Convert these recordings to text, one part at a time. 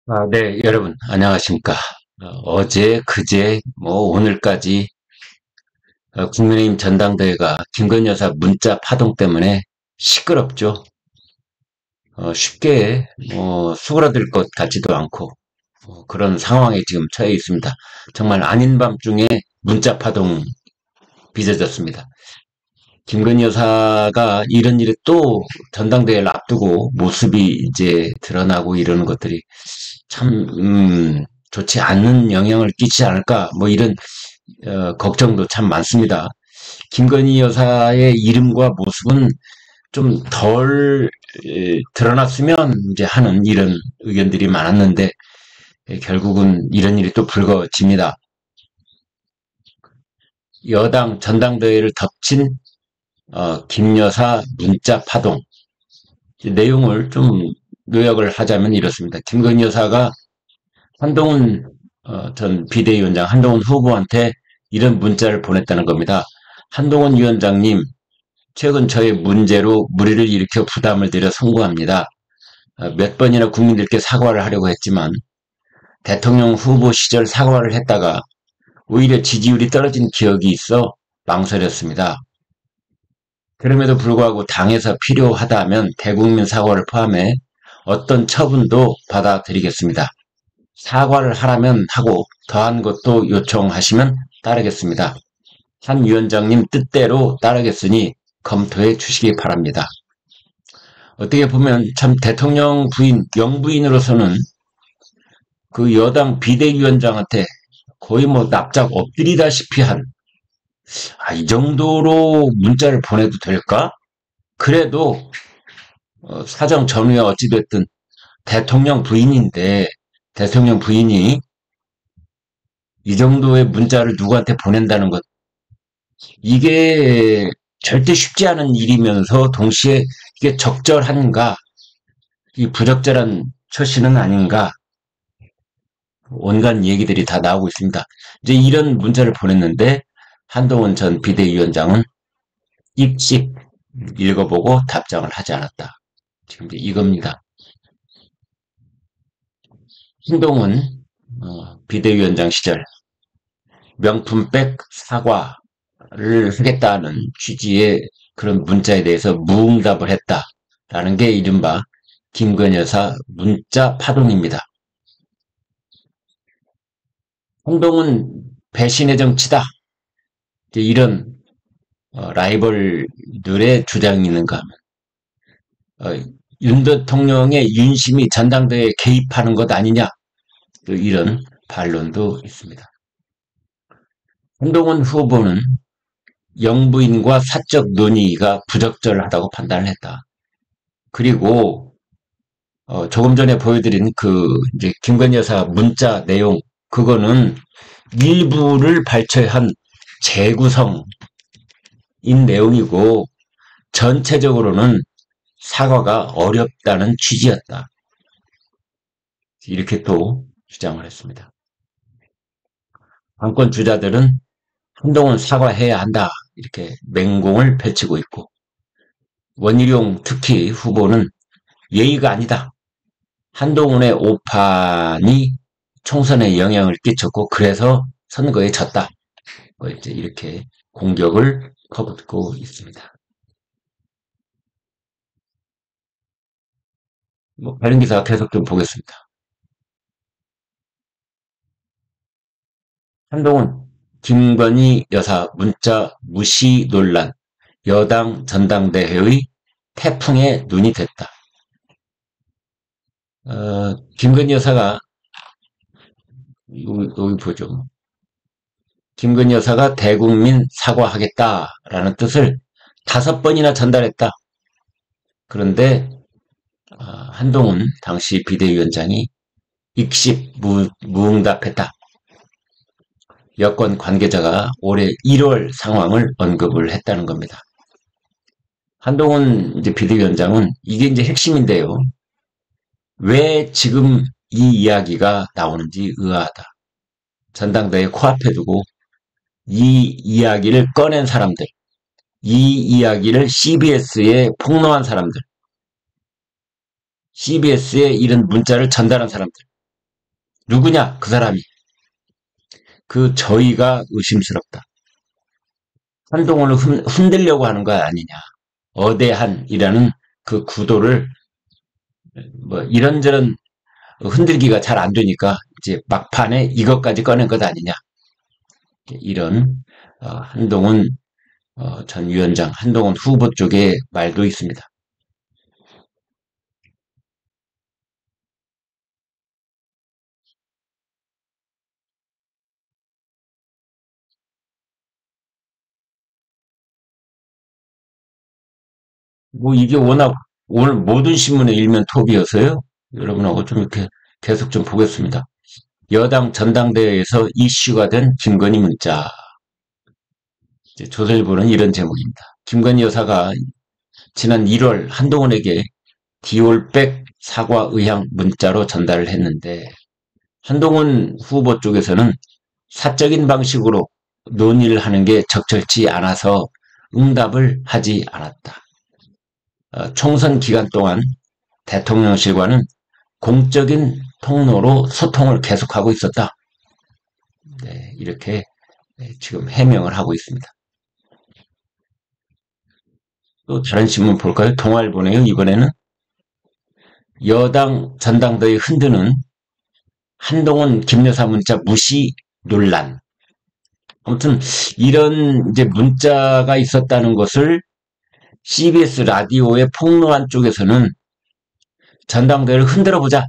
네, 여러분, 안녕하십니까. 어제, 그제, 오늘까지 국민의힘 전당대회가 김건희 여사 문자 파동 때문에 시끄럽죠. 쉽게, 수그러들 것 같지도 않고, 그런 상황에 지금 처해 있습니다. 정말 아닌 밤중에 문자 파동 빚어졌습니다. 김건희 여사가 이런 일에 또 전당대회를 앞두고 모습이 이제 드러나고 이러는 것들이 참, 좋지 않는 영향을 끼치지 않을까, 이런, 걱정도 참 많습니다. 김건희 여사의 이름과 모습은 좀 덜 드러났으면 이제 하는 이런 의견들이 많았는데, 결국은 이런 일이 또 불거집니다. 여당 전당대회를 덮친 김 여사 문자 파동. 내용을 좀 요약을 하자면 이렇습니다. 김건희 여사가 한동훈 전 비대위원장 한동훈 후보한테 이런 문자를 보냈다는 겁니다. 한동훈 위원장님, 최근 저의 문제로 무리를 일으켜 부담을 드려 송구합니다. 몇 번이나 국민들께 사과를 하려고 했지만 대통령 후보 시절 사과를 했다가 오히려 지지율이 떨어진 기억이 있어 망설였습니다. 그럼에도 불구하고 당에서 필요하다면 대국민 사과를 포함해 어떤 처분도 받아들이겠습니다. 사과를 하라면 하고 더한 것도 요청하시면 따르겠습니다. 한 위원장님 뜻대로 따르겠으니 검토해 주시기 바랍니다. 어떻게 보면 참 대통령 부인, 영부인으로서는 그 여당 비대위원장한테 거의 납작 엎드리다시피 이 정도로 문자를 보내도 될까? 그래도 사정 전후에 어찌됐든 대통령 부인인데 대통령 부인이 이 정도의 문자를 누구한테 보낸다는 것, 이게 절대 쉽지 않은 일이면서 동시에 이게 적절한가, 이 부적절한 처신은 아닌가, 온갖 얘기들이 다 나오고 있습니다. 이제 이런 문자를 보냈는데 한동훈 전 비대위원장은 입식 읽어보고 답장을 하지 않았다. 지금 이제 이겁니다. 한동훈 비대위원장 시절 명품백 사과를 하겠다는 취지의 그런 문자에 대해서 무응답을 했다라는 게 이른바 김건희 여사 문자 파동입니다. 한동훈 배신의 정치다. 이런 라이벌들의 주장이 있는가 하면 윤 대통령의 윤심이 전당대회에 개입하는 것 아니냐, 이런 반론도 있습니다. 한동훈 후보는 영부인과 사적 논의가 부적절하다고 판단을 했다. 그리고 조금 전에 보여드린 이제 김건희 여사 문자 내용, 그거는 일부를 발췌한 재구성인 내용이고 전체적으로는 사과가 어렵다는 취지였다. 이렇게 또 주장을 했습니다. 당권 주자들은 한동훈 사과해야 한다, 이렇게 맹공을 펼치고 있고, 원희룡 특히 후보는 예의가 아니다. 한동훈의 오판이 총선에 영향을 끼쳤고 그래서 선거에 졌다. 이제 이렇게 공격을 퍼붓고 있습니다. 관련 기사 계속 좀 보겠습니다. 한동훈, 김건희 여사 문자 무시 논란, 여당 전당대회의 태풍에 눈이 됐다. 김건희 여사가 여기 보죠. 김건희 여사가 대국민 사과하겠다라는 뜻을 5번이나 전달했다. 그런데 한동훈 당시 비대위원장이 익십 무응답했다. 여권 관계자가 올해 1월 상황을 언급을 했다는 겁니다. 한동훈 이제 비대위원장은 이게 이제 핵심인데요. 왜 지금 이 이야기가 나오는지 의아하다. 전당대회 코앞에 두고 이 이야기를 꺼낸 사람들, 이 이야기를 CBS에 폭로한 사람들, CBS에 이런 문자를 전달한 사람들, 누구냐? 그 사람이. 그 저희가 의심스럽다. 한동훈을 흔들려고 하는 거 아니냐. 어대한이라는 그 구도를 뭐 이런저런 흔들기가 잘 안 되니까 이제 막판에 이것까지 꺼낸 것 아니냐. 이런 한동훈 전 위원장, 한동훈 후보 쪽의 말도 있습니다. 뭐 이게 워낙 오늘 모든 신문에 일면 톱이어서요. 여러분하고 좀 이렇게 계속 좀 보겠습니다. 여당 전당대회에서 이슈가 된 김건희 문자. 조선일보는 이런 제목입니다. 김건희 여사가 지난 1월 한동훈에게 디올백 사과 의향 문자로 전달을 했는데 한동훈 후보 쪽에서는 사적인 방식으로 논의를 하는 게 적절치 않아서 응답을 하지 않았다. 총선 기간 동안 대통령실과는 공적인 통로로 소통을 계속하고 있었다. 네, 이렇게 지금 해명을 하고 있습니다. 또 다른 신문 볼까요? 동아일보네요. 이번에는 여당 전당대회 흔드는 한동훈 김여사 문자 무시 논란. 아무튼 이런 이제 문자가 있었다는 것을 CBS 라디오에 폭로한 쪽에서는 전당대회를 흔들어 보자.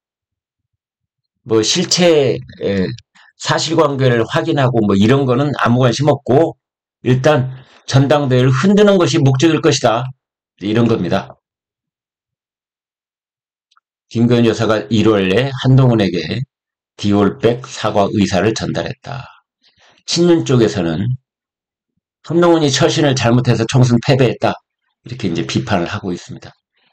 뭐 실체 사실관계를 확인하고 뭐 이런 거는 아무 관심 없고 일단 전당대회를 흔드는 것이 목적일 것이다. 이런 겁니다. 김건희 여사가 1월에 한동훈에게 디올백 사과 의사를 전달했다. 친윤 쪽에서는 한동훈이 처신을 잘못해서 총선 패배했다. 이렇게 이제 비판을 하고 있습니다.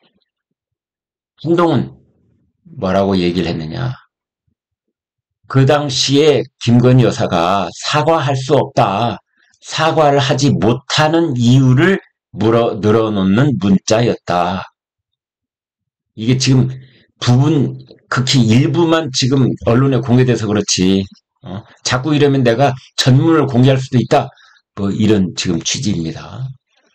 한동훈 뭐라고 얘기를 했느냐. 그 당시에 김건희 여사가 사과할 수 없다. 사과를 하지 못하는 이유를 늘어놓는 문자였다. 이게 지금 극히 일부만 지금 언론에 공개돼서 그렇지. 자꾸 이러면 내가 전문을 공개할 수도 있다. 뭐 이런 지금 취지입니다.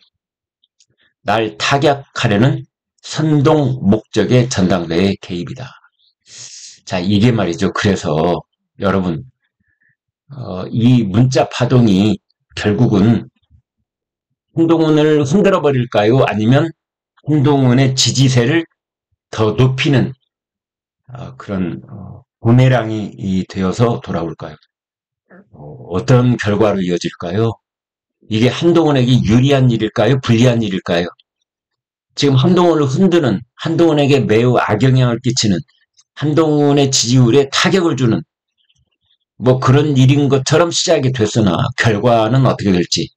날 타격하려는 선동 목적의 전당대회 개입이다. 자, 이게 말이죠. 그래서 여러분, 이 문자 파동이 결국은 한동훈을 흔들어 버릴까요? 아니면 한동훈의 지지세를 더 높이는 그런 부메랑이 되어서 돌아올까요? 어떤 결과로 이어질까요? 이게 한동훈에게 유리한 일일까요? 불리한 일일까요? 지금 한동훈을 흔드는, 한동훈에게 매우 악영향을 끼치는, 한동훈의 지지율에 타격을 주는 뭐 그런 일인 것처럼 시작이 됐으나 결과는 어떻게 될지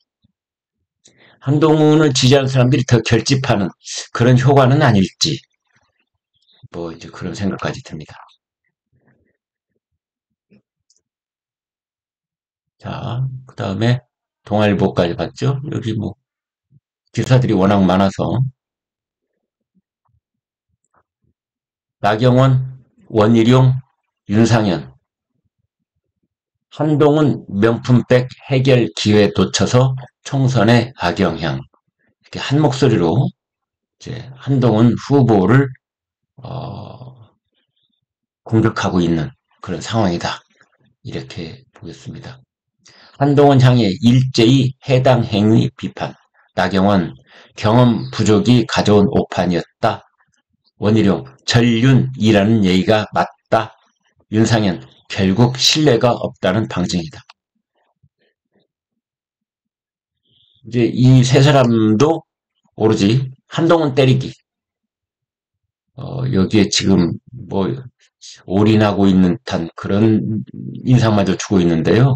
한동훈을 지지하는 사람들이 더 결집하는 그런 효과는 아닐지 뭐 이제 그런 생각까지 듭니다. 자, 그 다음에 동아일보까지 봤죠? 여기 뭐 기사들이 워낙 많아서 나경원, 원희룡, 윤상현 한동훈 명품백 해결 기회 놓쳐서 총선에 악영향 이렇게 한 목소리로 이제 한동훈 후보를 공격하고 있는 그런 상황이다. 이렇게 보겠습니다. 한동훈 향해 일제히 해당 행위 비판. 나경원 경험 부족이 가져온 오판이었다. 원희룡 전륜이라는 예의가 맞다. 윤상현 결국 신뢰가 없다는 방증이다. 이제 이 세 사람도 오로지 한동훈 때리기. 여기에 지금 뭐 올인하고 있는 듯한 그런 인상마저 주고 있는데요.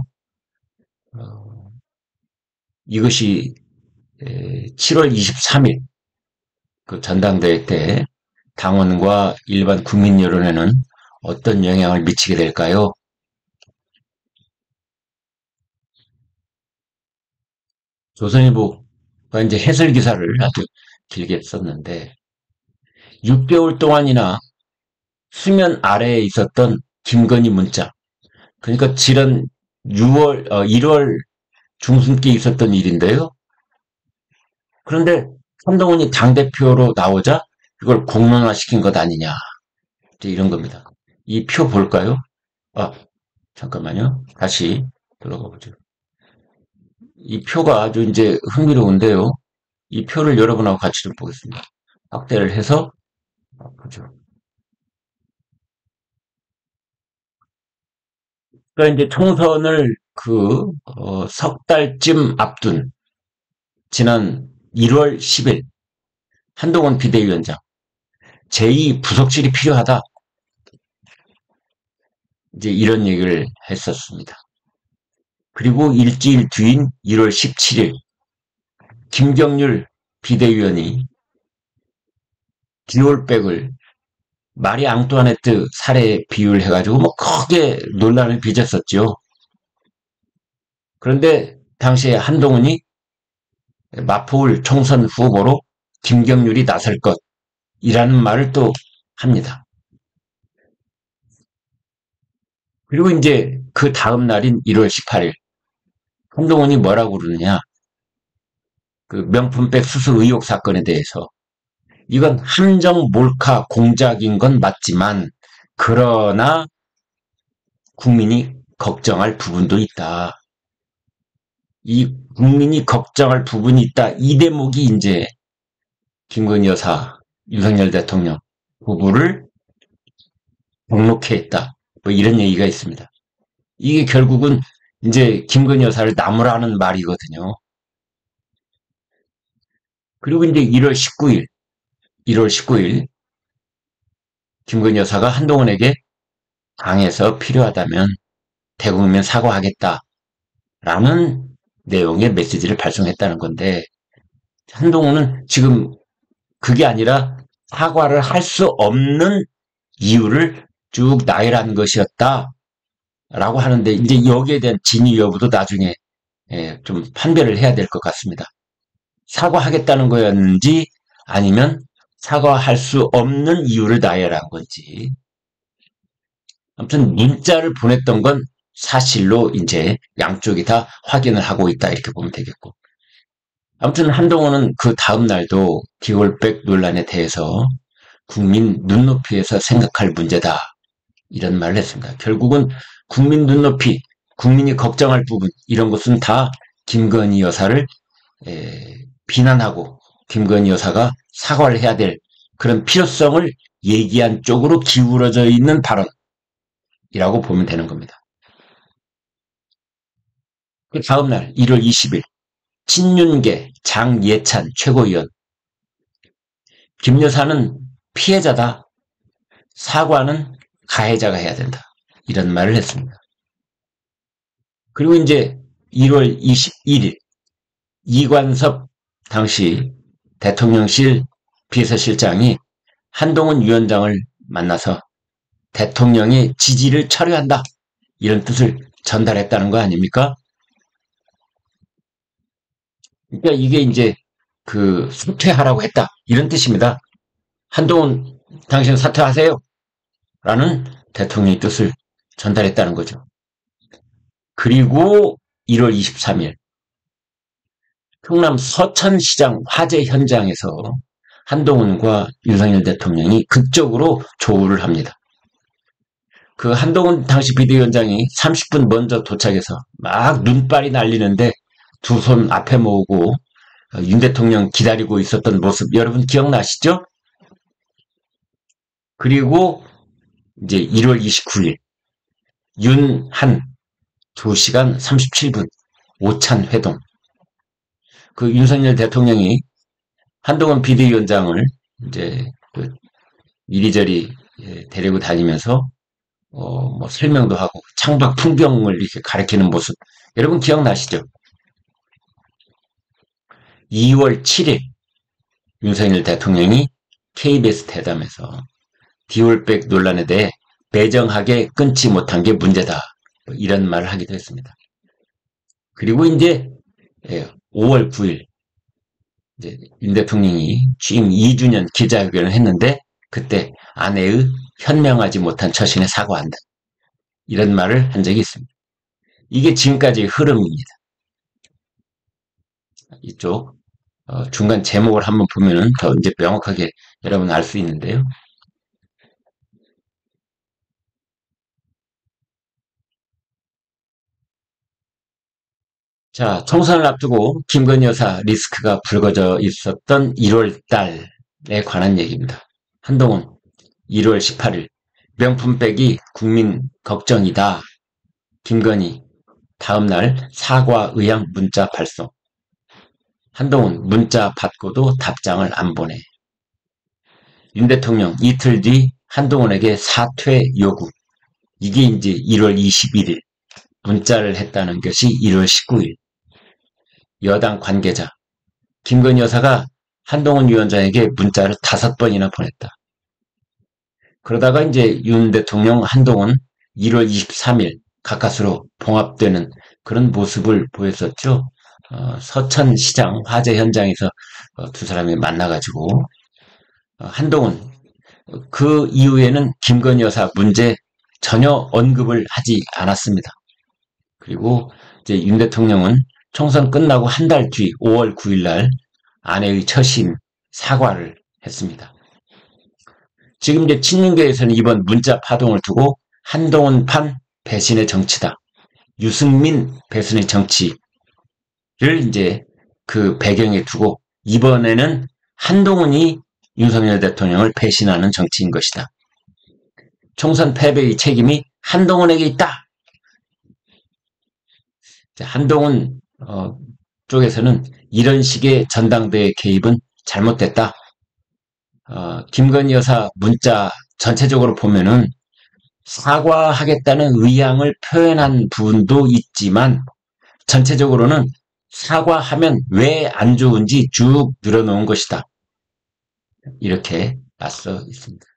이것이 7월 23일 그 전당대회 때 당원과 일반 국민 여론에는 어떤 영향을 미치게 될까요? 조선일보가 이제 해설 기사를 아주 길게 썼는데 6개월 동안이나 수면 아래에 있었던 김건희 문자. 그러니까 지난 1월 중순께 있었던 일인데요. 그런데 한동훈이 당대표로 나오자 이걸 공론화시킨 것 아니냐. 이제 이런 겁니다. 이 표 볼까요? 아, 잠깐만요. 다시 들어가 보죠. 이 표가 아주 이제 흥미로운데요. 이 표를 여러분하고 같이 좀 보겠습니다. 확대를 해서 보죠. 그러니까 이제 총선을 석 달쯤 앞둔 지난 1월 10일 한동훈 비대위원장 제2 부속실이 필요하다. 이제 이런 얘기를 했었습니다. 그리고 일주일 뒤인 1월 17일 김경률 비대위원이 디올백을 마리 앙뚜아네트 살해 비유를 해가지고 뭐 크게 논란을 빚었었죠. 그런데 당시에 한동훈이 마포울 총선 후보로 김경률이 나설 것이라는 말을 또 합니다. 그리고 이제 그 다음 날인 1월 18일 한동훈이 뭐라고 그러느냐. 그 명품백 수수 의혹 사건에 대해서 이건 함정 몰카 공작인 건 맞지만 그러나 국민이 걱정할 부분도 있다. 이 국민이 걱정할 부분이 있다. 이 대목이 이제 김건희 여사, 윤석열 대통령 부부를 복록해 했다. 뭐 이런 얘기가 있습니다. 이게 결국은 이제 김건희 여사를 나무라는 말이거든요. 그리고 이제 1월 19일 김건희 여사가 한동훈에게 당에서 필요하다면 대국민 사과하겠다라는 내용의 메시지를 발송했다는 건데 한동훈은 지금 그게 아니라 사과를 할 수 없는 이유를 쭉 나열한 것이었다라고 하는데 이제 여기에 대한 진위 여부도 나중에 좀 판별을 해야 될 것 같습니다. 사과하겠다는 거였는지 아니면 사과할 수 없는 이유를 나열한 건지. 아무튼 문자를 보냈던 건 사실로 이제 양쪽이 다 확인을 하고 있다 이렇게 보면 되겠고. 아무튼 한동훈은 그 다음 날도 디올백 논란에 대해서 국민 눈높이에서 생각할 문제다 이런 말을 했습니다. 결국은 국민 눈높이, 국민이 걱정할 부분 이런 것은 다 김건희 여사를 비난하고 김건희 여사가 사과를 해야 될 그런 필요성을 얘기한 쪽으로 기울어져 있는 발언이라고 보면 되는 겁니다. 그 다음날 1월 20일 친윤계 장예찬 최고위원 김 여사는 피해자다. 사과는 가해자가 해야 된다. 이런 말을 했습니다. 그리고 이제 1월 21일 이관섭 당시 대통령실 비서실장이 한동훈 위원장을 만나서 대통령의 지지를 철회한다. 이런 뜻을 전달했다는 거 아닙니까? 그러니까 이게 이제 사퇴하라고 했다. 이런 뜻입니다. 한동훈 당신 사퇴하세요. 라는 대통령의 뜻을 전달했다는 거죠. 그리고 1월 23일 충남 서천시장 화재 현장에서 한동훈과 윤석열 대통령이 극적으로 조우를 합니다. 그 한동훈 당시 비대위원장이 30분 먼저 도착해서 막 눈발이 날리는데 두 손 앞에 모으고 윤 대통령 기다리고 있었던 모습 여러분 기억나시죠? 그리고 이제 1월 29일 윤한 2시간 37분 오찬 회동. 그 윤석열 대통령이 한동훈 비대위원장을 이제 이리저리 데리고 다니면서 뭐 설명도 하고 창밖 풍경을 이렇게 가리키는 모습 여러분 기억나시죠? 2월 7일 윤석열 대통령이 KBS 대담에서 디올백 논란에 대해 배정하게 끊지 못한 게 문제다. 이런 말을 하기도 했습니다. 그리고 이제 5월 9일 이제 윤 대통령이 취임 2주년 기자회견을 했는데 그때 아내의 현명하지 못한 처신에 사과한다. 이런 말을 한 적이 있습니다. 이게 지금까지 흐름입니다. 이쪽 중간 제목을 한번 보면은 더 이제 명확하게 여러분 알 수 있는데요. 자, 총선을 앞두고 김건희 여사 리스크가 불거져 있었던 1월 달에 관한 얘기입니다. 한동훈 1월 18일 명품백이 국민 걱정이다. 김건희 다음날 사과 의향 문자 발송. 한동훈 문자 받고도 답장을 안 보내. 윤 대통령 이틀 뒤 한동훈에게 사퇴 요구. 이게 이제 1월 21일 문자를 했다는 것이 1월 19일. 여당 관계자 김건희 여사가 한동훈 위원장에게 문자를 5번이나 보냈다. 그러다가 이제 윤 대통령 한동훈 1월 23일 가까스로 봉합되는 그런 모습을 보였었죠. 서천시장 화재 현장에서 두 사람이 만나가지고 한동훈 그 이후에는 김건희 여사 문제 전혀 언급을 하지 않았습니다. 그리고 이제 윤 대통령은 총선 끝나고 한 달 뒤 5월 9일 날 아내의 처신 사과를 했습니다. 지금 이제 친윤계에서는 이번 문자 파동을 두고 한동훈판 배신의 정치다. 유승민 배신의 정치를 이제 그 배경에 두고 이번에는 한동훈이 윤석열 대통령을 배신하는 정치인 것이다. 총선 패배의 책임이 한동훈에게 있다. 한동훈 쪽에서는 이런 식의 전당대회 개입은 잘못됐다. 김건희 여사 문자 전체적으로 보면은 사과하겠다는 의향을 표현한 부분도 있지만 전체적으로는 사과하면 왜 안 좋은지 쭉 늘어놓은 것이다. 이렇게 맞서 있습니다.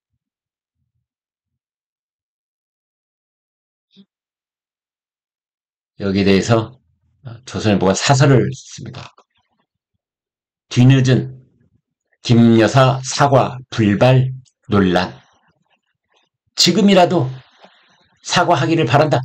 여기에 대해서 조선일보가 사설을 씁니다. 뒤늦은 김 여사 사과 불발 논란. 지금이라도 사과하기를 바란다.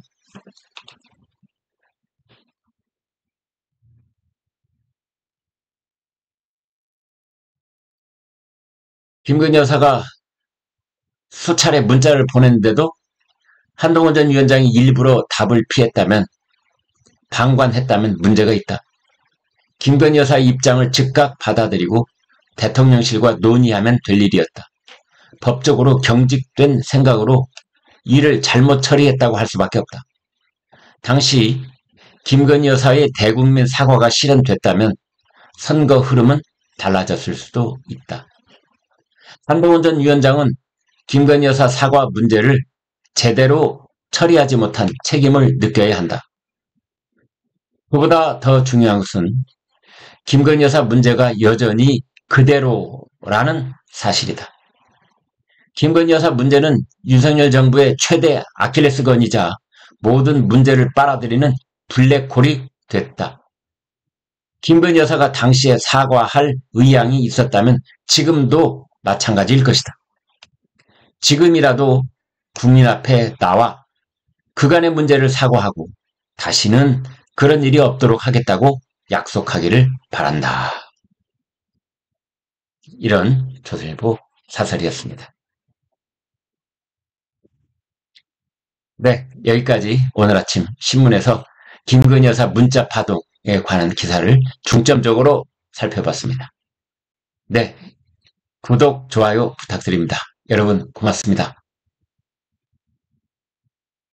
김건희 여사가 수차례 문자를 보냈는데도 한동훈 전 위원장이 일부러 답을 피했다면, 방관했다면 문제가 있다. 김건희 여사의 입장을 즉각 받아들이고 대통령실과 논의하면 될 일이었다. 법적으로 경직된 생각으로 일을 잘못 처리했다고 할 수밖에 없다. 당시 김건희 여사의 대국민 사과가 실현됐다면 선거 흐름은 달라졌을 수도 있다. 한동훈 전 위원장은 김건희 여사 사과 문제를 제대로 처리하지 못한 책임을 느껴야 한다. 그보다 더 중요한 것은 김건희 여사 문제가 여전히 그대로라는 사실이다. 김건희 여사 문제는 윤석열 정부의 최대 아킬레스건이자 모든 문제를 빨아들이는 블랙홀이 됐다. 김건희 여사가 당시에 사과할 의향이 있었다면 지금도 마찬가지일 것이다. 지금이라도 국민 앞에 나와 그간의 문제를 사과하고 다시는 그런 일이 없도록 하겠다고 약속하기를 바란다. 이런 조선일보 사설이었습니다. 네, 여기까지 오늘 아침 신문에서 김건희 여사 문자 파동에 관한 기사를 중점적으로 살펴봤습니다. 네, 구독, 좋아요 부탁드립니다. 여러분 고맙습니다.